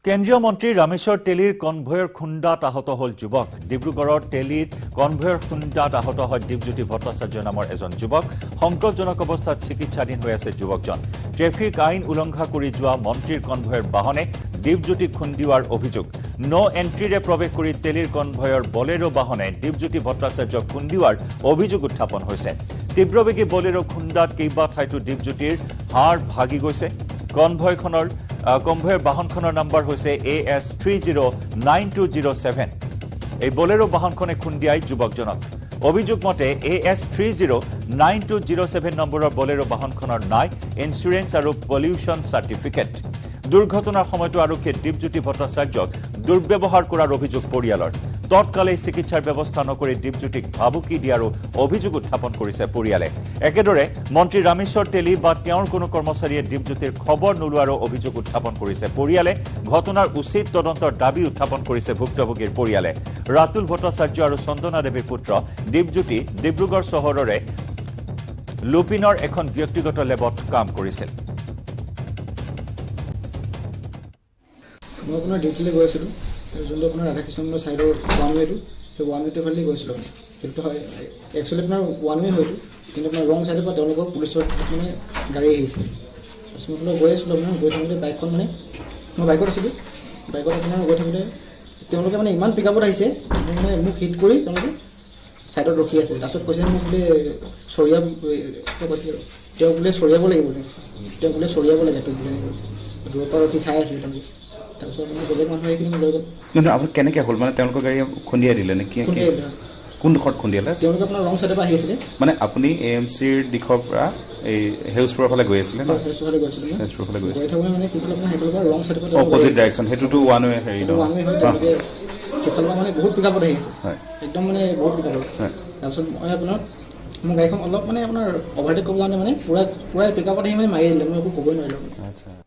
কেন্দ্ৰীয় মন্ত্ৰী ৰামেশ্বৰ তেলিৰ কনভয়ৰ খুন্দাত আহত হল যুৱক ডিব্ৰুগড়ৰ তেলিৰ কনভয়ৰ খুন্দাত আহত হয় দীপজ্যোতি ভট্টাচাৰ্য নামৰ এজন যুৱক সংকটজনক অৱস্থাত চিকিৎসাধীন হৈ আছে যুৱকজন ট্ৰেফিক আইন উলংঘা কৰি যোৱা মন্ত্ৰীৰ কনভয়ৰ বাহনে দীপজ্যোতি খুন্দিওৱাৰ অভিযোগ নো এন্ট্ৰিৰে প্ৰৱেশ কৰি তেলিৰ কনভয়ৰ বলেৰো বাহনে দীপজ্যোতি ভট্টাচাৰ্যক খুন্দিওৱাৰ অভিযোগ উত্থাপন হৈছে তীব্ৰবেগী বলেৰো খুন্দাত কেইবা ঠাইতো দীপজ্যোতিৰ হাড় ভাগি গৈছে কনভয়ৰ বাহনখনৰ নম্বৰ হৈছে AS309207 এই বলেৰো বাহনখনে খুন্দিয়াই যুৱকজনক অভিযোগ মতে AS309207 নম্বৰৰ বলেৰো বাহনখনৰ নাই ইন্স্যুৰেন্স আৰু পলিউশন সাৰ্টিফিকেট দুৰ্ঘটনাৰ সময়তো আৰক্ষীয়ে দীপজ্যোতি ভট্টাচাৰ্যক দুৰ্ব্যৱহাৰ কৰাৰ অভিযোগ পৰিয়ালৰ তৎকালে চিকিৎসাৰ ব্যৱস্থা নকৰি দীপজ্যোতিক ভাবুকি দিয়াৰো অভিযোগ উত্থাপন কৰিছে পৰিয়ালে একেদৰে মন্ত্ৰী ৰামেশ্বৰ তেলি বা তেওঁৰ কোনো কৰ্মচাৰীয়ে দীপজ্যোতিৰ খবৰ নোলোৱাৰো অভিযোগ উত্থাপন কৰিছে পৰিয়ালে ঘটনাৰ উচিত তদন্তৰ দাবী উত্থাপন কৰিছে ভুক্তভোগীৰ পৰিয়ালে ৰাতুল ভট্টাচাৰ্য আৰু চন্দনা দেৱীৰ পুত্ৰ দীপজ্যোতি ডিব্ৰুগড় চহৰৰে লুপিনৰ এখন ব্যক্তিগত লেবত কাম কৰিছিল মই আপোনাৰ ডিউটিলৈ গৈ আছিলোঁ যোনটো আপোনাৰ ৰাধাকৃষ্ণৰ ছাইডৰ ওৱান ৱেটো সেই ওৱান ৱেটো ফালে গৈছিলোঁ সেইটো হয় একচুৱেলি আপোনাৰ ওৱান ৱে হয়তো কিন্তু আপোনাৰ ৰং ছাইডৰ পৰা তেওঁলোকৰ পুলিচৰ মানে গাড়ী আহিছিল তাৰপিছত মই আপোনাৰ গৈ আছিলোঁ আপোনাৰ গৈ থাকোঁতে বাইকখন মানে মই বাইকত আছিলোঁ বাইকত আপোনাৰ গৈ থাকোঁতে তেওঁলোকে মানে ইমান পিক আপত আহিছে মানে মোক হিট কৰি তেওঁলোকে ছাইডত ৰখি আছে তাৰপিছত কৈছে মোক বোলে চৰিয়াব কৈছিলে তেওঁ বোলে চৰিয়াব লাগিব বোলে তেওঁ বোলে চৰিয়াব লাগে তোক বোলে কৈছে দূৰৰ পৰা ৰখি চাই আছিলে তেওঁলোকে তাৰপিছত মানে বেলেগ মানুহ আহি কিনে লৈ গ'ল কিন্তু আপুনি কেনেকৈ হ'ল মানে তেওঁলোকৰ গাড়ী খুন্দিয়াই দিলে নেকি কোনডোখৰত খুন্দিয়ালে তেওঁলোকে আপোনাৰ ৰং ছাইডৰ পৰা আহি আছিলে মানে আপুনি AMCৰ দিশৰ পৰা এই হেউজপুৰৰ ফালে গৈ আছিলে ন হেউজপুৰলৈ গৈছিলোঁ হেউজপুৰৰ ফালে গৈ গৈ থাকোঁতে মানে কিফালে আপোনাৰ সেইফালৰ পৰা ৰং ছাইডৰ পৰা অপজিট ডাইৰেকশ্যন সেইটোতো ওৱান ৱে হেৰি ন ওৱান ৱে হয় তেওঁলোকে সেইফালৰ পৰা মানে বহুত পিক আপত আহি আছে হয় একদম মানে বহুত পিক আপত তাৰপিছত মই আপোনাৰ মোৰ গাড়ীখন অলপ মানে আপোনাৰ অভাৰটেক কৰিব যাওঁতে মানে পুৰা পিক আপত আহি মানে মাৰি দিলে মই একো ক'বই নোৱাৰিলোঁ আচ্ছা